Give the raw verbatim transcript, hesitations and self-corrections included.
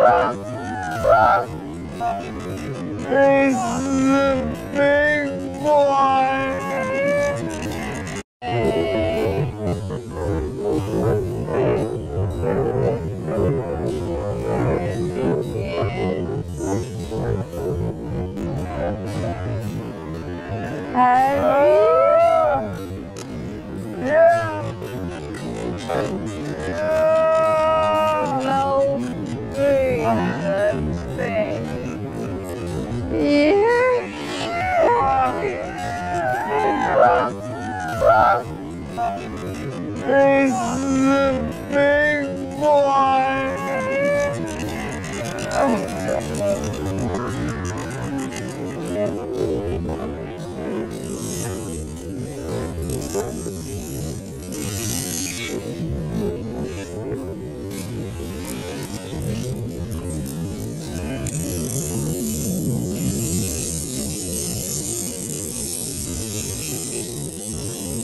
He's the big boy. Harry? Yeah. No big thing. Yeah. He's the big boy.